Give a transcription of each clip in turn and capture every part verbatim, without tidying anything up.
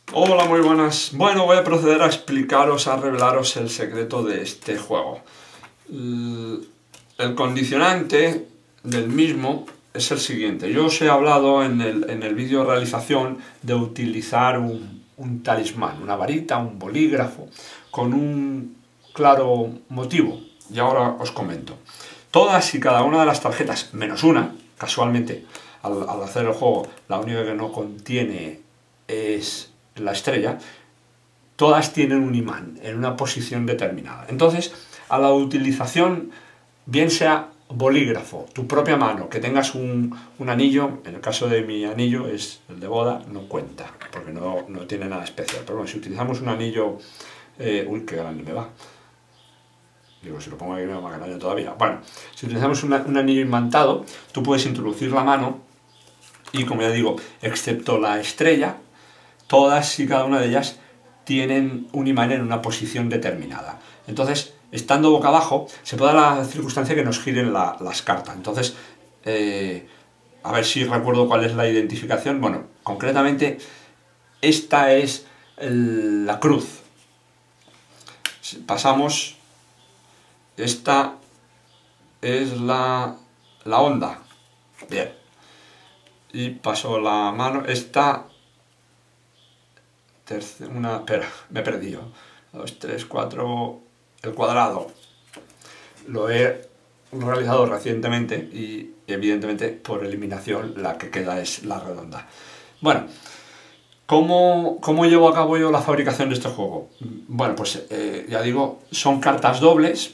Hola, muy buenas. Bueno, voy a proceder a explicaros, a revelaros el secreto de este juego. El condicionante del mismo es el siguiente. Yo os he hablado en el, en el vídeo de realización de utilizar un, un talismán, una varita, un bolígrafo, con un claro motivo. Y ahora os comento. Todas y cada una de las tarjetas, menos una, casualmente, al, al hacer el juego, la única que no contiene es la estrella, todas tienen un imán en una posición determinada. Entonces, a la utilización, bien sea bolígrafo, tu propia mano, que tengas un, un anillo, en el caso de mi anillo es el de boda, no cuenta, porque no, no tiene nada especial. Pero bueno, si utilizamos un anillo... Eh, uy, qué grande me va. Digo, si lo pongo aquí me va más grande todavía. Bueno, si utilizamos una, un anillo imantado, tú puedes introducir la mano y, como ya digo, excepto la estrella, todas y cada una de ellas tienen un imán en una posición determinada. Entonces, estando boca abajo, se puede dar la circunstancia que nos giren la, las cartas. Entonces, eh, a ver si recuerdo cuál es la identificación. Bueno, concretamente, esta es el, la cruz. Pasamos, esta es la, la onda. Bien. Y paso la mano, esta... Una, espera, me he perdido. Dos, tres, cuatro... El cuadrado. Lo he realizado recientemente y, evidentemente, por eliminación, la que queda es la redonda. Bueno, ¿cómo, cómo llevo a cabo yo la fabricación de este juego? Bueno, pues eh, ya digo, son cartas dobles.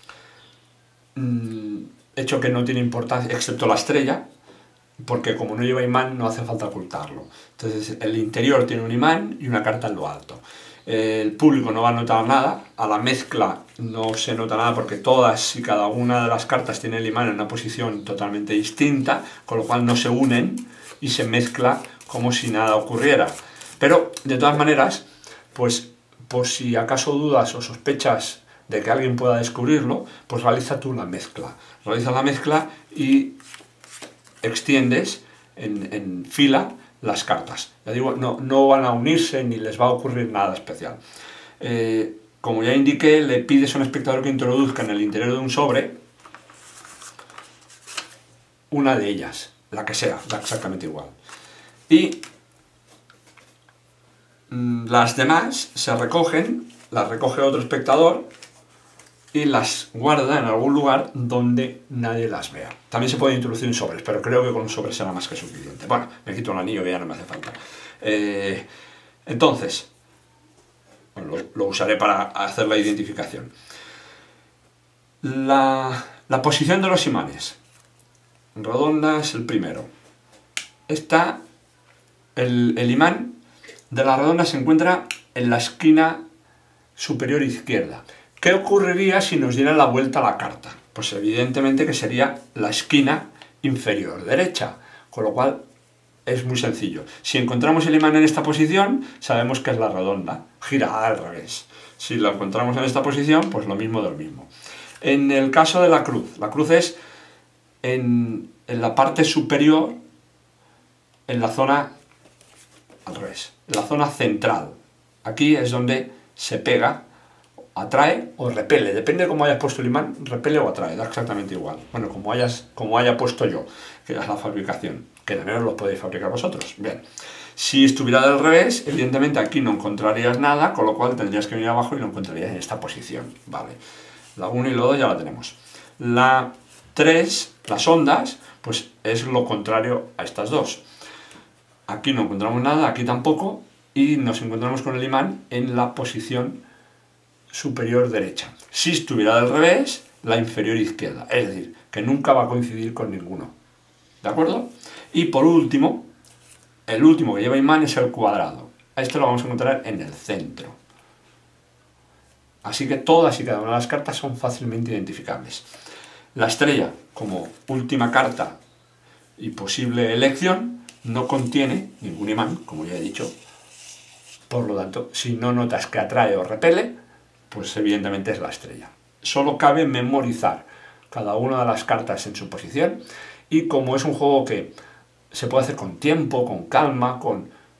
Mm, hecho que no tiene importancia, excepto la estrella, porque como no lleva imán no hace falta ocultarlo. Entonces el interior tiene un imán y una carta en lo alto. El público no va a notar nada, a la mezcla no se nota nada porque todas y cada una de las cartas tiene el imán en una posición totalmente distinta, con lo cual no se unen y se mezcla como si nada ocurriera. Pero de todas maneras, pues por si acaso dudas o sospechas de que alguien pueda descubrirlo, pues realiza tú la mezcla. Realiza la mezcla y extiendes en, en fila las cartas. Ya digo, no, no van a unirse ni les va a ocurrir nada especial. Eh, como ya indiqué, le pides a un espectador que introduzca en el interior de un sobre una de ellas, la que sea, da exactamente igual. Y mmm, las demás se recogen, las recoge otro espectador y las guarda en algún lugar donde nadie las vea. También se puede introducir en sobres, pero creo que con un sobre será más que suficiente. Bueno, me quito el anillo que ya no me hace falta. Eh, entonces, bueno, lo, lo usaré para hacer la identificación. La, la posición de los imanes. Redonda es el primero. Está el, el imán de la redonda se encuentra en la esquina superior izquierda. ¿Qué ocurriría si nos diera la vuelta a la carta? Pues evidentemente que sería la esquina inferior derecha, con lo cual es muy sencillo. Si encontramos el imán en esta posición, sabemos que es la redonda, gira al revés. Si lo encontramos en esta posición, pues lo mismo del mismo. En el caso de la cruz, la cruz es en, en la parte superior, en la zona, al revés, en la zona central. Aquí es donde se pega, atrae o repele, depende de cómo hayas puesto el imán, repele o atrae, da exactamente igual. Bueno, como, hayas, como haya puesto yo, que es la fabricación, que también lo podéis fabricar vosotros. Bien, si estuviera del revés, evidentemente aquí no encontrarías nada, con lo cual tendrías que venir abajo y lo encontrarías en esta posición, ¿vale? La uno y la dos ya la tenemos. La tres, las ondas, pues es lo contrario a estas dos. Aquí no encontramos nada, aquí tampoco, y nos encontramos con el imán en la posición superior derecha. Si estuviera del revés, la inferior izquierda. Es decir, que nunca va a coincidir con ninguno. ¿De acuerdo? Y por último, el último que lleva imán es el cuadrado. A esto lo vamos a encontrar en el centro. Así que todas y cada una de las cartas son fácilmente identificables. La estrella, como última carta y posible elección, no contiene ningún imán, como ya he dicho. Por lo tanto, si no notas que atrae o repele, pues evidentemente es la estrella. Solo cabe memorizar cada una de las cartas en su posición y como es un juego que se puede hacer con tiempo, con calma, con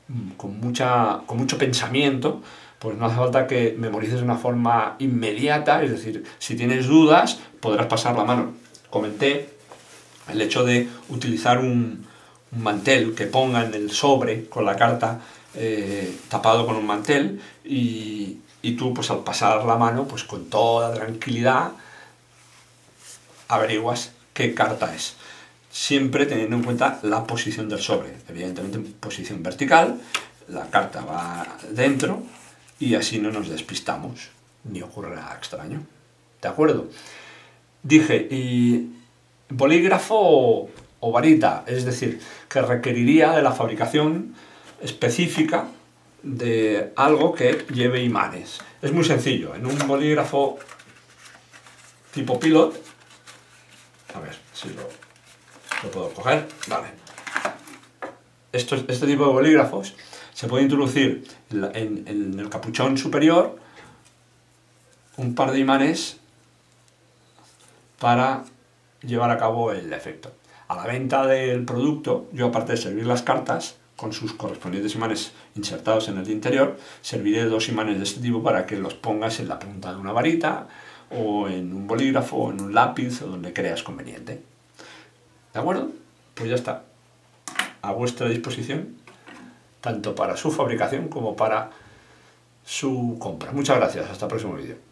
con, mucha, con mucho pensamiento, pues no hace falta que memorices de una forma inmediata, es decir, si tienes dudas podrás pasar la mano. Comenté el hecho de utilizar un, un mantel que ponga en el sobre con la carta eh, tapado con un mantel y, y tú pues al pasar la mano pues con toda tranquilidad averiguas qué carta es. Siempre teniendo en cuenta la posición del sobre, evidentemente en posición vertical, la carta va dentro y así no nos despistamos ni ocurre nada extraño. ¿De acuerdo? Dije, y bolígrafo o, o varita, es decir, que requeriría de la fabricación específica de algo que lleve imanes. Es muy sencillo, en un bolígrafo tipo Pilot, a ver si lo, lo puedo coger, vale. Esto, este tipo de bolígrafos se puede introducir en, en el capuchón superior un par de imanes para llevar a cabo el efecto. A la venta del producto, yo aparte de servir las cartas con sus correspondientes imanes insertados en el interior, serviré dos imanes de este tipo para que los pongas en la punta de una varita o en un bolígrafo o en un lápiz o donde creas conveniente. ¿De acuerdo? Pues ya está. A vuestra disposición, tanto para su fabricación como para su compra. Muchas gracias. Hasta el próximo vídeo.